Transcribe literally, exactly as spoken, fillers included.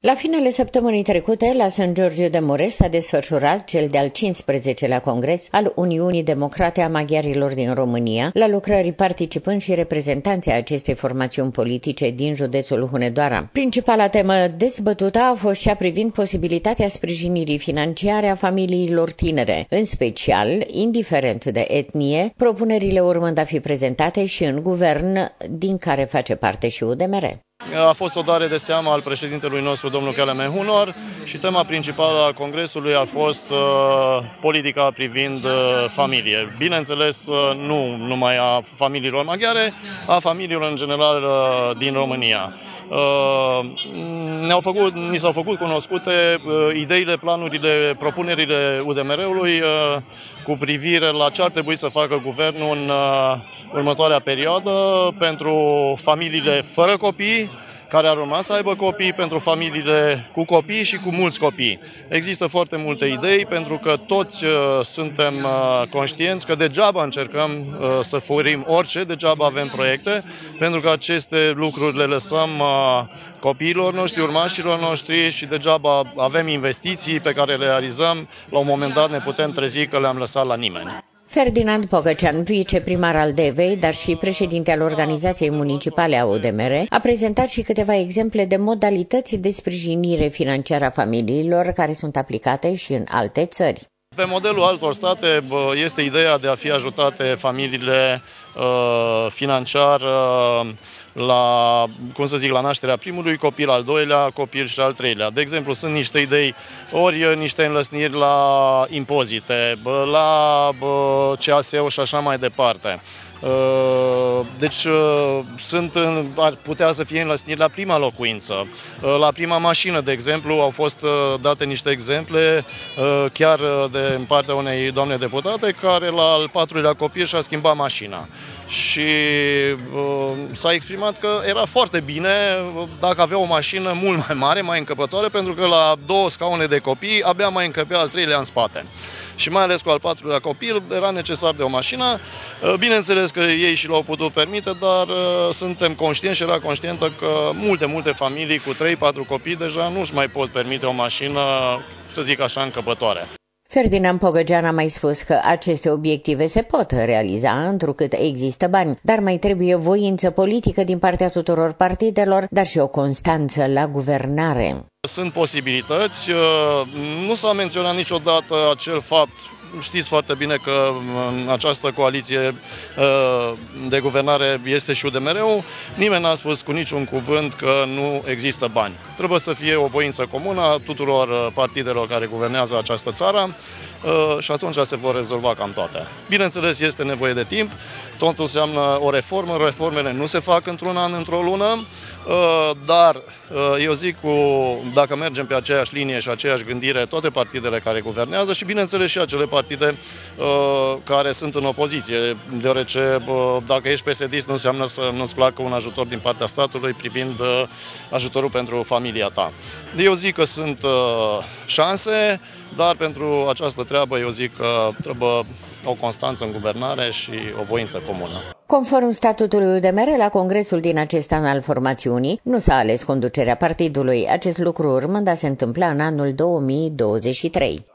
La finele săptămânii trecute, la Sant Georgiu de Mureș s-a desfășurat cel de-al cincisprezecelea congres al Uniunii Democrate a Maghiarilor din România, la lucrări participând și reprezentanții acestei formațiuni politice din județul Hunedoara. Principala temă dezbătută a fost cea privind posibilitatea sprijinirii financiare a familiilor tinere, în special, indiferent de etnie, propunerile urmând a fi prezentate și în guvern, din care face parte și U D M R. A fost o dare de seamă al președintelui nostru, domnul Kelemen Hunor, și tema principală a congresului a fost uh, politica privind uh, familie. Bineînțeles, uh, nu numai a familiilor maghiare, a familiilor în general uh, din România. Uh, ne-au făcut, ni s-au făcut cunoscute uh, ideile, planurile, propunerile U D M R-ului uh, cu privire la ce ar trebui să facă guvernul în uh, următoarea perioadă pentru familiile fără copii, care ar urma să aibă copii, pentru familiile cu copii și cu mulți copii. Există foarte multe idei, pentru că toți uh, suntem uh, conștienți că degeaba încercăm uh, să furim orice, degeaba avem proiecte, pentru că aceste lucruri le lăsăm uh, copiilor noștri, urmașilor noștri, și degeaba avem investiții pe care le realizăm, la un moment dat ne putem trezi că le-am lăsat la nimeni. Ferdinand Pogăcean, viceprimar al Devei, dar și președinte al Organizației Municipale a U D M R, a prezentat și câteva exemple de modalități de sprijinire financiară a familiilor care sunt aplicate și în alte țări. Pe modelul altor state este ideea de a fi ajutate familiile uh, financiar uh, la, cum să zic, la nașterea primului copil, al doilea copil și al treilea. De exemplu, sunt niște idei, ori niște înlăsniri la impozite, la C A S E-ul și așa mai departe. Deci sunt, ar putea să fie înlăsniri la prima locuință, la prima mașină, de exemplu, au fost date niște exemple chiar de în partea unei doamne deputate care la al patrulea copil și-a schimbat mașina. Și uh, s-a exprimat că era foarte bine dacă avea o mașină mult mai mare, mai încăpătoare, pentru că la două scaune de copii abia mai încăpea al treilea în spate. Și mai ales cu al patrulea copil era necesar de o mașină. Bineînțeles că ei și l-au putut permite, dar uh, suntem conștienți și era conștientă că multe, multe familii cu trei patru copii deja nu își mai pot permite o mașină, să zic așa, încăpătoare. Ferdinand Pogăcean a mai spus că aceste obiective se pot realiza întrucât există bani, dar mai trebuie voință politică din partea tuturor partidelor, dar și o constanță la guvernare. Sunt posibilități, nu s-a menționat niciodată acel fapt. Știți foarte bine că în această coaliție de guvernare este și U D M R-ul. Nimeni n-a spus cu niciun cuvânt că nu există bani. Trebuie să fie o voință comună a tuturor partidelor care guvernează această țară și atunci se vor rezolva cam toate. Bineînțeles, este nevoie de timp, totul înseamnă o reformă, reformele nu se fac într-un an, într-o lună, dar eu zic, cu, dacă mergem pe aceeași linie și aceeași gândire, toate partidele care guvernează și, bineînțeles, și acele partide uh, care sunt în opoziție, deoarece uh, dacă ești P S D-ist nu înseamnă să nu-ți placă un ajutor din partea statului privind uh, ajutorul pentru familia ta. Eu zic că sunt uh, șanse, dar pentru această treabă eu zic că trebuie o constanță în guvernare și o voință comună. Conform statutului U D M R, la congresul din acest an al formațiunii, nu s-a ales conducerea partidului. Acest lucru urmând a se întâmpla în anul două mii douăzeci și trei.